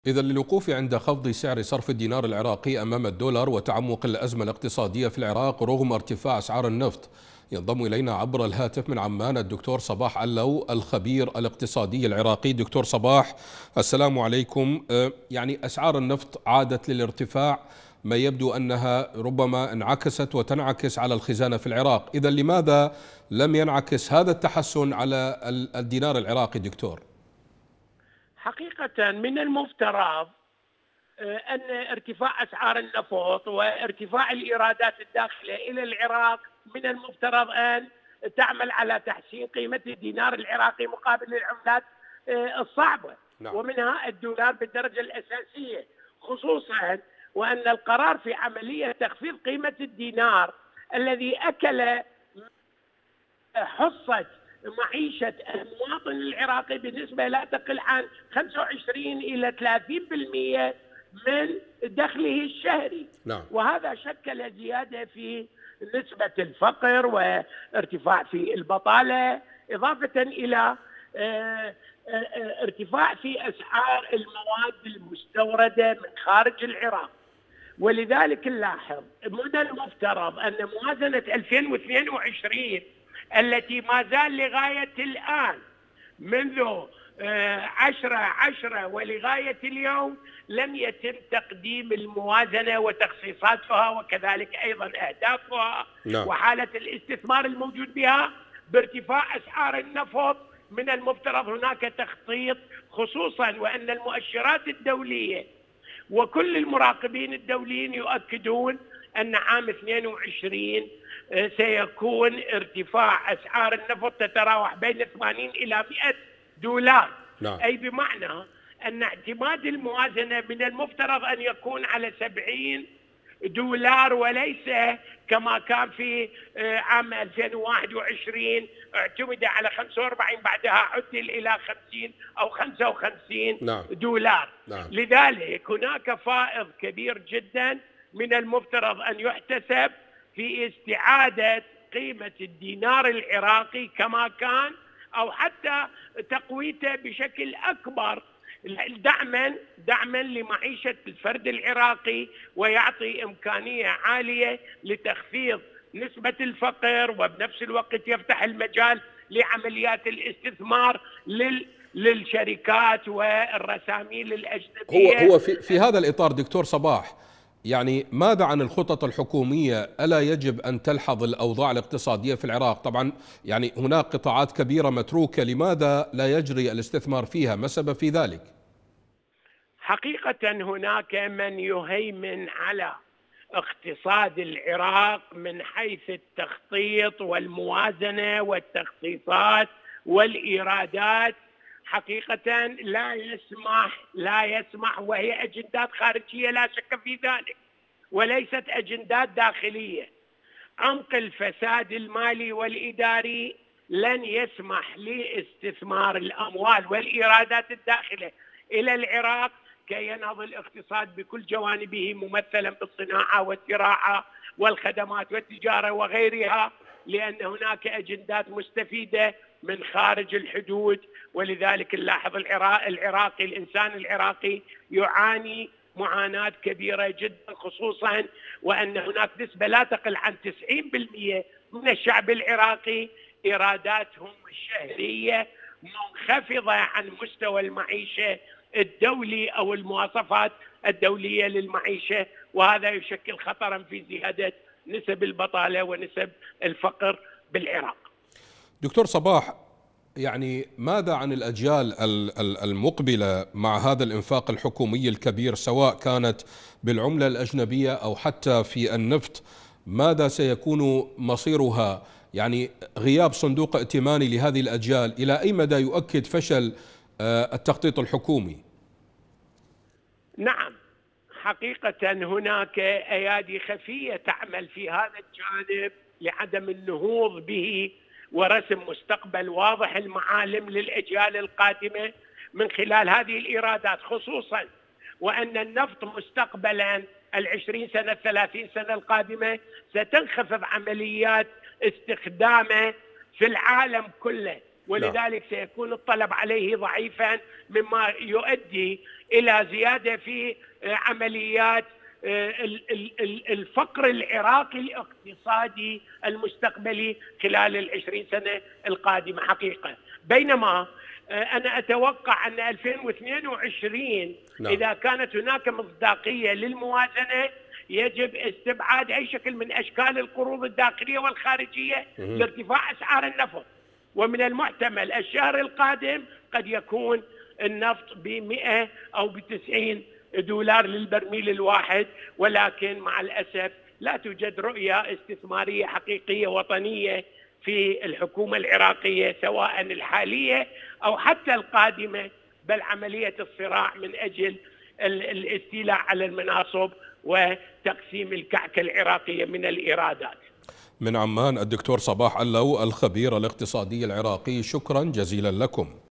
إذا للوقوف عند خفض سعر صرف الدينار العراقي أمام الدولار وتعمق الأزمة الاقتصادية في العراق رغم ارتفاع أسعار النفط، ينضم إلينا عبر الهاتف من عمان الدكتور صباح علو الخبير الاقتصادي العراقي. دكتور صباح، السلام عليكم. يعني أسعار النفط عادت للارتفاع، ما يبدو أنها ربما انعكست وتنعكس على الخزانة في العراق. إذا لماذا لم ينعكس هذا التحسن على الدينار العراقي دكتور؟ حقيقة من المفترض أن ارتفاع أسعار النفط وارتفاع الإيرادات الداخلة إلى العراق من المفترض أن تعمل على تحسين قيمة الدينار العراقي مقابل العملات الصعبة، نعم. ومنها الدولار بالدرجة الأساسية، خصوصا وأن القرار في عملية تخفيض قيمة الدينار الذي أكل حصة معيشة المواطن العراقي بنسبة لا تقل عن 25 إلى 30% من دخله الشهري. نعم. وهذا شكل زيادة في نسبة الفقر وارتفاع في البطالة، إضافة إلى ارتفاع في أسعار المواد المستوردة من خارج العراق. ولذلك نلاحظ من المفترض أن موازنة 2022 التي ما زال لغاية الآن منذ 10/10 ولغاية اليوم لم يتم تقديم الموازنة وتخصيصاتها وكذلك أيضا أهدافها. نعم. وحالة الاستثمار الموجود بها بارتفاع أسعار النفط من المفترض هناك تخطيط، خصوصا وأن المؤشرات الدولية وكل المراقبين الدوليين يؤكدون أن عام 22 سيكون ارتفاع أسعار النفط تتراوح بين 80 إلى 100 دولار. نعم. أي بمعنى أن اعتماد الموازنة من المفترض أن يكون على 70 دولار وليس كما كان في عام 2021 اعتمد على 45 بعدها عدل إلى 50 أو 55 نعم. دولار. نعم. لذلك هناك فائض كبير جدا من المفترض أن يحتسب في استعادة قيمة الدينار العراقي كما كان، أو حتى تقويته بشكل أكبر دعما لمعيشة الفرد العراقي، ويعطي إمكانية عالية لتخفيض نسبة الفقر، وبنفس الوقت يفتح المجال لعمليات الاستثمار للشركات والرسامين الأجنبية. هو في هذا الإطار دكتور صباح، يعني ماذا عن الخطط الحكومية؟ ألا يجب أن تلحظ الأوضاع الاقتصادية في العراق؟ طبعا يعني هناك قطاعات كبيرة متروكة، لماذا لا يجري الاستثمار فيها؟ ما السبب في ذلك؟ حقيقة هناك من يهيمن على اقتصاد العراق من حيث التخطيط والموازنة والتخصيصات والإيرادات. حقيقة لا يسمح وهي أجندات خارجية لا شك في ذلك، وليست أجندات داخلية. عمق الفساد المالي والإداري لن يسمح لاستثمار الأموال والإيرادات الداخلة إلى العراق كي ينهض الاقتصاد بكل جوانبه، ممثلا بالصناعة والزراعة والخدمات والتجارة وغيرها، لأن هناك أجندات مستفيدة من خارج الحدود. ولذلك نلاحظ العراقي الإنسان العراقي يعاني معاناة كبيرة جدا، خصوصا وأن هناك نسبة لا تقل عن 90% من الشعب العراقي إيراداتهم الشهرية منخفضة عن مستوى المعيشة الدولي أو المواصفات الدولية للمعيشة، وهذا يشكل خطرا في زيادة نسب البطالة ونسب الفقر بالعراق. دكتور صباح، يعني ماذا عن الأجيال المقبلة مع هذا الإنفاق الحكومي الكبير، سواء كانت بالعملة الأجنبية أو حتى في النفط؟ ماذا سيكون مصيرها؟ يعني غياب صندوق ائتماني لهذه الأجيال إلى أي مدى يؤكد فشل التخطيط الحكومي؟ نعم، حقيقة هناك أيادي خفية تعمل في هذا الجانب لعدم النهوض به ورسم مستقبل واضح المعالم للأجيال القادمة من خلال هذه الإيرادات، خصوصا وأن النفط مستقبلا 20 سنة 30 سنة القادمة ستنخفض عمليات استخدامه في العالم كله، نعم. ولذلك سيكون الطلب عليه ضعيفا، مما يؤدي إلى زيادة في عمليات الفقر العراقي الاقتصادي المستقبلي خلال ال20 سنة القادمة حقيقة. بينما أنا أتوقع أن 2022 نعم. إذا كانت هناك مصداقية للموازنة يجب استبعاد أي شكل من أشكال القروض الداخلية والخارجية لارتفاع أسعار النفط. ومن المحتمل الشهر القادم قد يكون النفط ب100 أو ب90 دولار للبرميل الواحد، ولكن مع الأسف لا توجد رؤية استثمارية حقيقية وطنية في الحكومة العراقية سواء الحالية أو حتى القادمة، بل عملية الصراع من أجل الاستيلاء على المناصب وتقسيم الكعكة العراقية من الإيرادات. من عمان الدكتور صباح علو الخبير الاقتصادي العراقي، شكرا جزيلا لكم.